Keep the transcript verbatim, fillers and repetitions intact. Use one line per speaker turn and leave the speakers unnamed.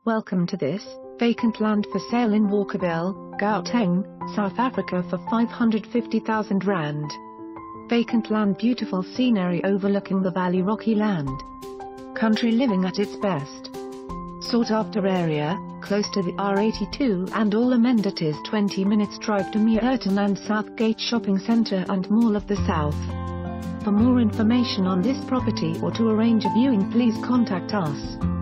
Welcome to this vacant land for sale in Walkerville, Gauteng, South Africa for five hundred fifty thousand rand. Vacant land, beautiful scenery overlooking the valley, rocky land. Country living at its best. Sought after area, close to the R eighty-two and all amenities, twenty minutes drive to Meerton and Southgate Shopping Centre and Mall of the South. For more information on this property or to arrange a viewing, please contact us.